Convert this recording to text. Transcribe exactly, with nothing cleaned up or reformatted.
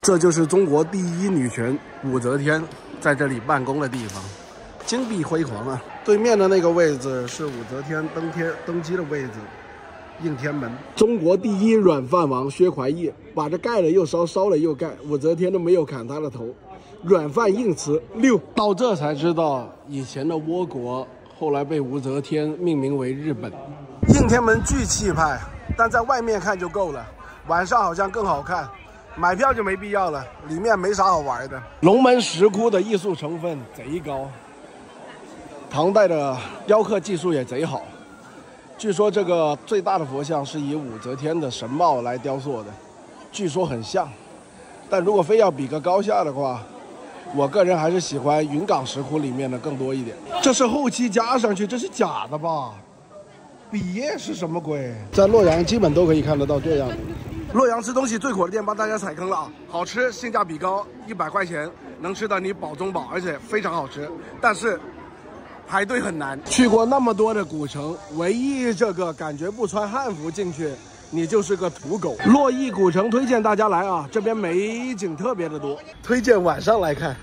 这就是中国第一女权武则天在这里办公的地方，金碧辉煌啊！对面的那个位置是武则天登天登基的位置，应天门。中国第一软饭王薛怀义把这盖了又烧，烧了又盖，武则天都没有砍他的头，软饭硬吃六。到这才知道，以前的倭国后来被武则天命名为日本。应天门巨气派，但在外面看就够了，晚上好像更好看。 买票就没必要了，里面没啥好玩的。龙门石窟的艺术成分贼高，唐代的雕刻技术也贼好。据说这个最大的佛像是以武则天的神帽来雕塑的，据说很像。但如果非要比个高下的话，我个人还是喜欢云冈石窟里面的更多一点。这是后期加上去，这是假的吧？笔叶是什么鬼？在洛阳基本都可以看得到这样的。 洛阳吃东西最火的店帮大家踩坑了啊！好吃，性价比高，一百块钱能吃到你饱中饱，而且非常好吃。但是排队很难。去过那么多的古城，唯一这个感觉不穿汉服进去，你就是个土狗。洛邑古城推荐大家来啊，这边美景特别的多，推荐晚上来看。